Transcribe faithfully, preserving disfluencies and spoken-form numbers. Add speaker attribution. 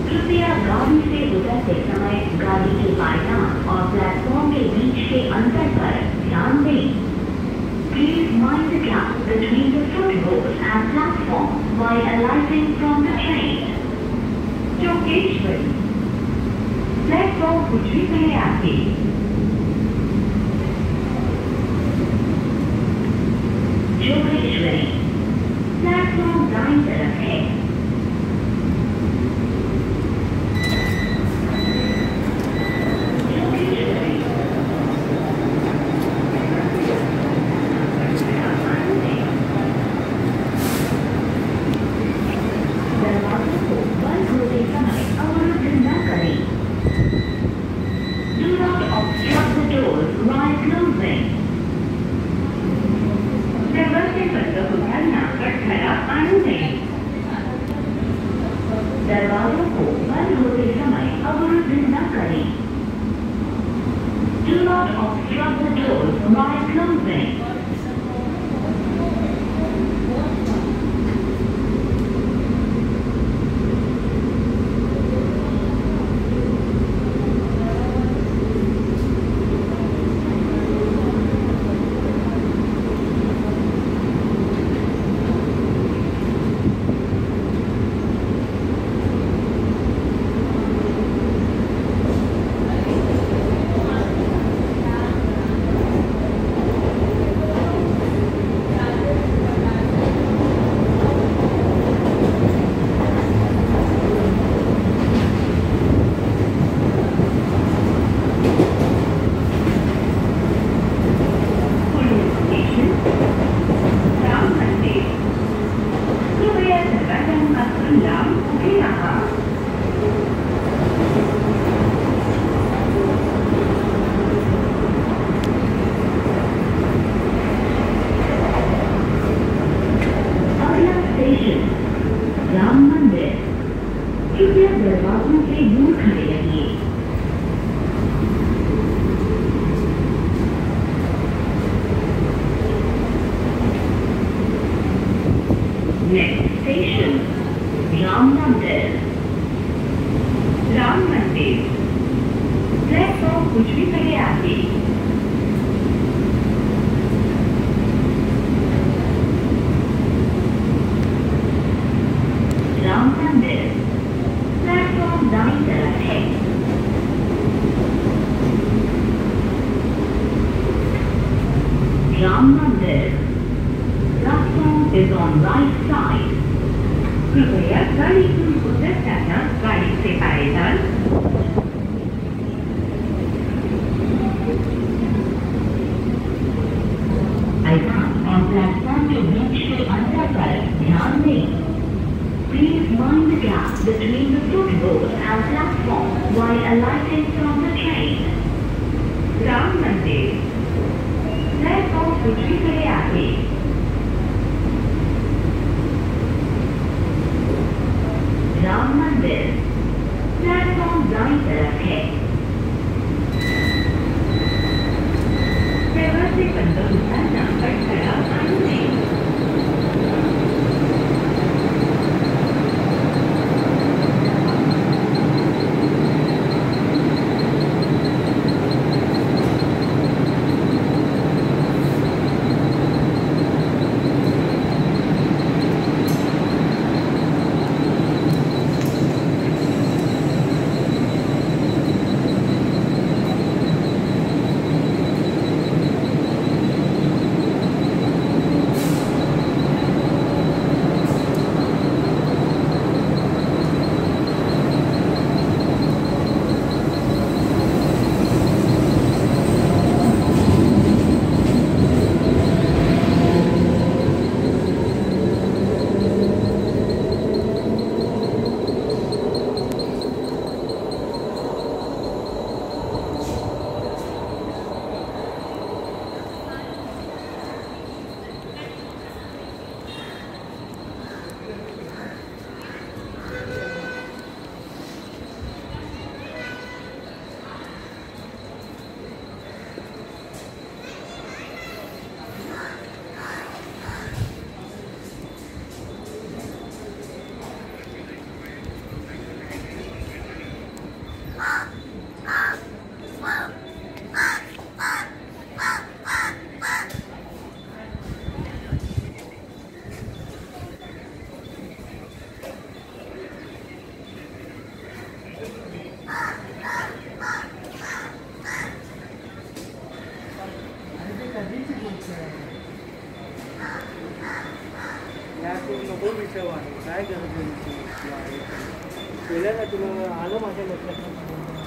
Speaker 1: कृपया गाड़ी से उतरते समय गाड़ी के पायदान और प्लेटफॉर्म के बीच के अंतर पर ध्यान दें। Please mind the gap between the footboard and platform while alighting from the train. Jogeshwari platform कुछ भी पहले आगे। जोगेश्वरी प्लेटफॉर्म दाईं तरफ है। दरवाजों को बंद होते समय अवरुद्ध न करें। Do not obstruct the doors while closing. Ram मंदिर कृपया दरवाजों से दूर खड़े रहिए। नेक्स्ट स्टेशन राम मंदिर। राम मंदिर प्लेटफॉर्म कुछ भी पहले आगे। राम मंदिर प्लेटफॉर्म दाईं तरफ है। Ram Mandir platform is on right side. कृपया गाडीतून उतरताना गाडीचे पायदान और प्लेटफॉर्म के बीच के अंतर पर ध्यान दें। Please mind the gap between the footboard and platform while alighting from the train. Ram Mandir platform कुछ भी पहले आगे। राम मंदिर प्लेटफॉर्म दाईं तरफ है। व्यवस्थित बंद उतारना कटखड़ा आनंद है।
Speaker 2: आणि ते कधीची गोष्ट आहे. या तू नको विषय वाढव, काय गरज आहे विषय वाढवायची? केलं ना तुला आलं माझ्या लक्षात.